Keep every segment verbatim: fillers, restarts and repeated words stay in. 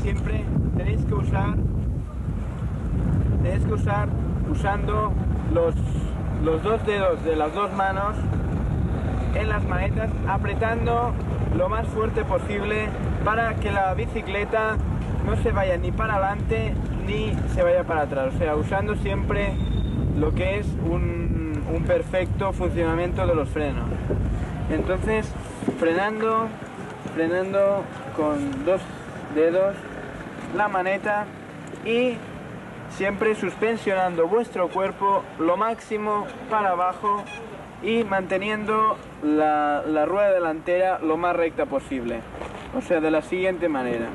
siempre tenéis que usar, tenéis que usar usando los, los dos dedos de las dos manos en las manetas, apretando lo más fuerte posible para que la bicicleta no se vaya ni para adelante ni se vaya para atrás, o sea, usando siempre lo que es un, un perfecto funcionamiento de los frenos. Entonces, frenando, frenando con dos dedos la maneta y siempre suspensionando vuestro cuerpo lo máximo para abajo y manteniendo la, la rueda delantera lo más recta posible, o sea, de la siguiente manera.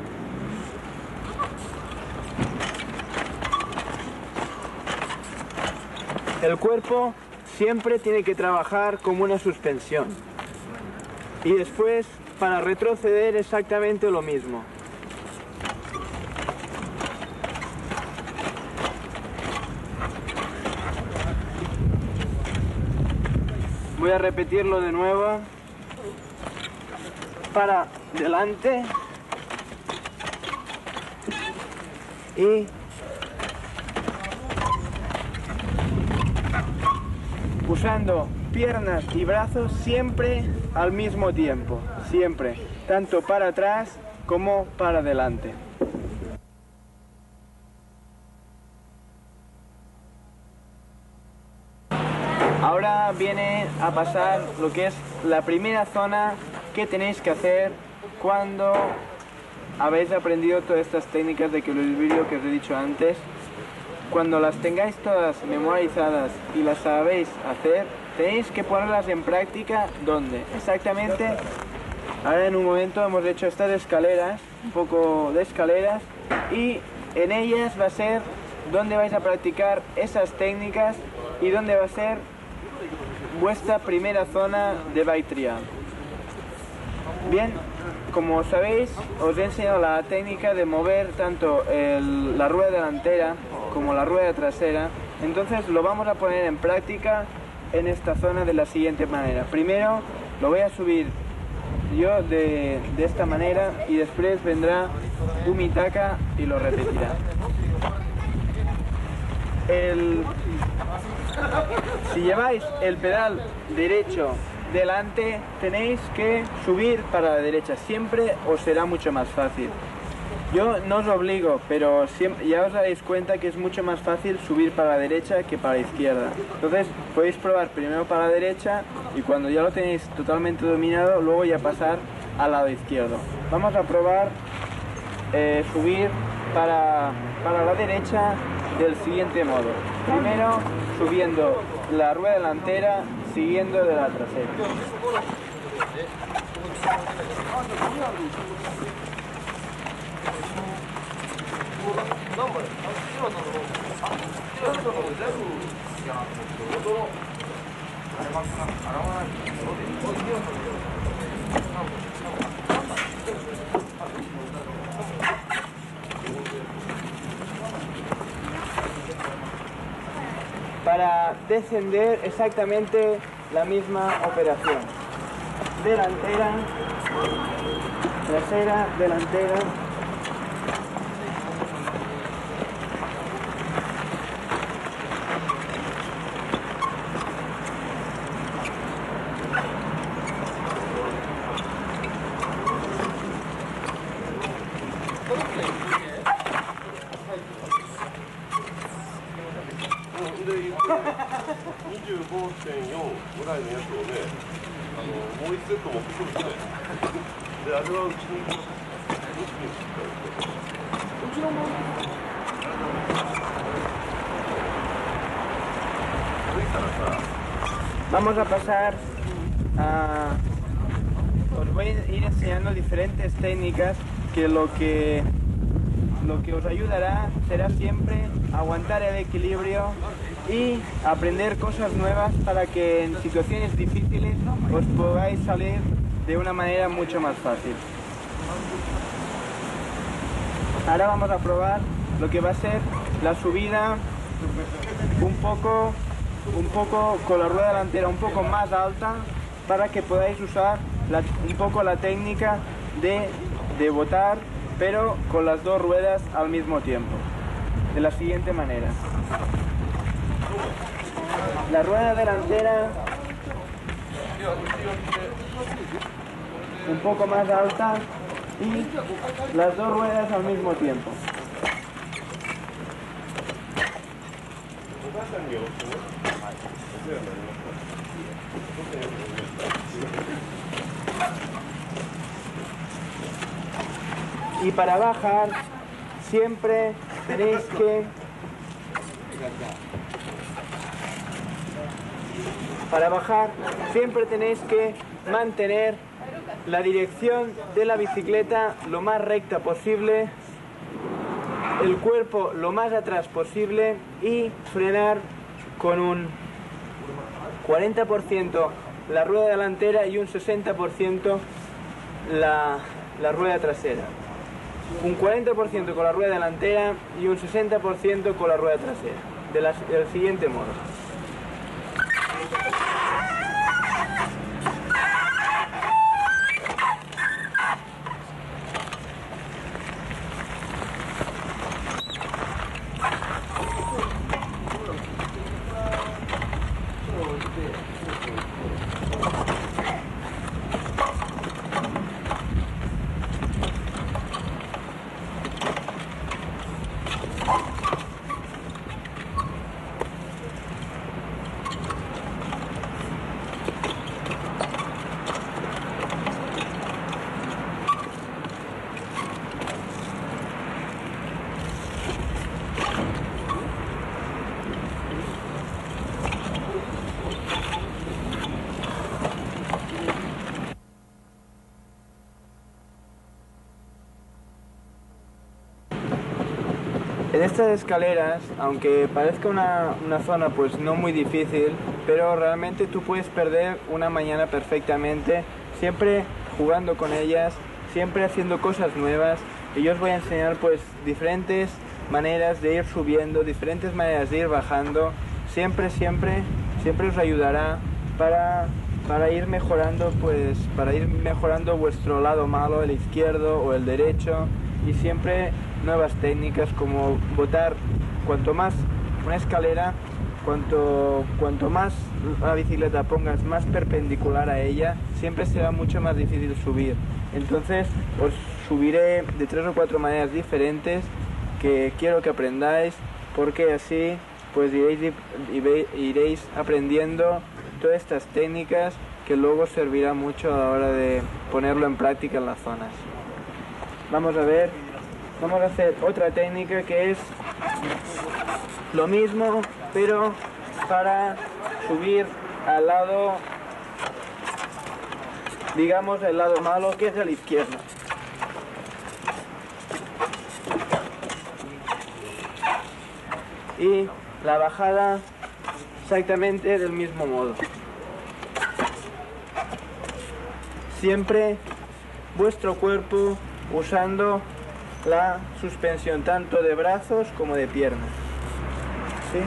El cuerpo siempre tiene que trabajar como una suspensión y después para retroceder exactamente lo mismo. Voy a repetirlo de nuevo. Para adelante y usando piernas y brazos siempre al mismo tiempo, siempre, tanto para atrás como para adelante. Ahora viene a pasar lo que es la primera zona que tenéis que hacer cuando habéis aprendido todas estas técnicas de equilibrio que os he dicho antes. Cuando las tengáis todas memorizadas y las sabéis hacer, tenéis que ponerlas en práctica. ¿Dónde? Exactamente. Ahora en un momento hemos hecho estas escaleras, un poco de escaleras, y en ellas va a ser donde vais a practicar esas técnicas y donde va a ser vuestra primera zona de bike trial. Bien, como sabéis, os he enseñado la técnica de mover tanto el, la rueda delantera como la rueda trasera. Entonces lo vamos a poner en práctica en esta zona de la siguiente manera. Primero lo voy a subir yo de, de esta manera y después vendrá Umitaka y lo repetirá. El, si lleváis el pedal derecho delante, tenéis que subir para la derecha, siempre os será mucho más fácil. Yo no os obligo, pero siempre, ya os daréis cuenta que es mucho más fácil subir para la derecha que para la izquierda. Entonces podéis probar primero para la derecha y cuando ya lo tenéis totalmente dominado, luego ya pasar al lado izquierdo. Vamos a probar eh, subir para, para la derecha del siguiente modo. Primero subiendo la rueda delantera, siguiendo de la trasera. Para descender exactamente la misma operación. Delantera, trasera, delantera. Vamos a pasar a... Os voy a ir enseñando diferentes técnicas que lo que lo que os ayudará será siempre aguantar el equilibrio y aprender cosas nuevas para que en situaciones difíciles os podáis salir de una manera mucho más fácil. Ahora vamos a probar lo que va a ser la subida un poco, un poco con la rueda delantera un poco más alta para que podáis usar la, un poco la técnica de, de botar pero con las dos ruedas al mismo tiempo, de la siguiente manera. La rueda delantera un poco más alta y las dos ruedas al mismo tiempo. Y para bajar siempre tenéis que para bajar siempre tenéis que mantener la dirección de la bicicleta lo más recta posible, el cuerpo lo más atrás posible y frenar con un cuarenta por ciento la rueda delantera y un sesenta por ciento la, la rueda trasera. Un cuarenta por ciento con la rueda delantera y un sesenta por ciento con la rueda trasera, de la, del siguiente modo. En estas escaleras, aunque parezca una, una zona pues no muy difícil, pero realmente tú puedes perder una mañana perfectamente, siempre jugando con ellas, siempre haciendo cosas nuevas. Y yo os voy a enseñar pues diferentes maneras de ir subiendo, diferentes maneras de ir bajando. Siempre, siempre, siempre os ayudará para, para ir mejorando, pues para ir mejorando vuestro lado malo, el izquierdo o el derecho, y siempre nuevas técnicas como botar cuanto más una escalera, cuanto, cuanto más la bicicleta pongas más perpendicular a ella, siempre será mucho más difícil subir. Entonces os subiré de tres o cuatro maneras diferentes que quiero que aprendáis, porque así pues iréis, iréis aprendiendo todas estas técnicas que luego servirá mucho a la hora de ponerlo en práctica en las zonas. Vamos a ver, vamos a hacer otra técnica que es lo mismo, pero para subir al lado, digamos el lado malo, que es el izquierdo. Y la bajada exactamente del mismo modo. Siempre vuestro cuerpo usando la suspensión tanto de brazos como de piernas. ¿Sí?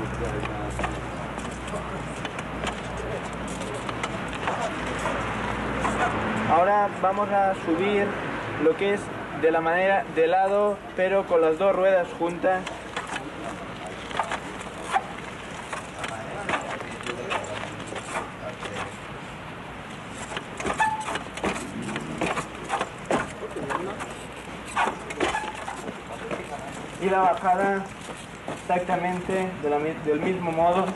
Ahora vamos a subir lo que es de la manera de lado, pero con las dos ruedas juntas. Y la bajada exactamente de la, del mismo modo.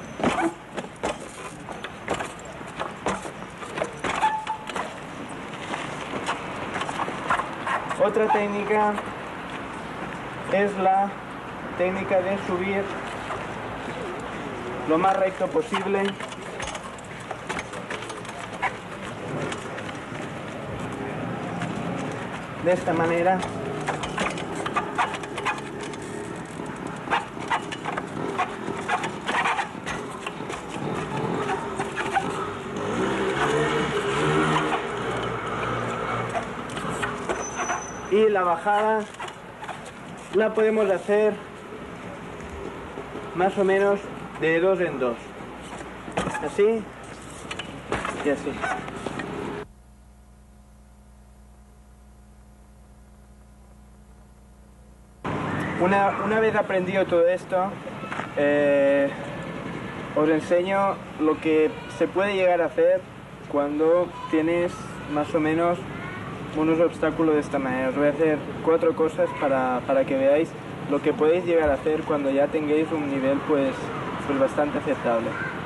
Otra técnica es la técnica de subir lo más recto posible. De esta manera. Y la bajada la podemos hacer más o menos de dos en dos, así y así. Una, una vez aprendido todo esto, eh, os enseño lo que se puede llegar a hacer cuando tienes más o menos unos obstáculos de esta manera. Os voy a hacer cuatro cosas para, para que veáis lo que podéis llegar a hacer cuando ya tengáis un nivel pues, pues bastante aceptable.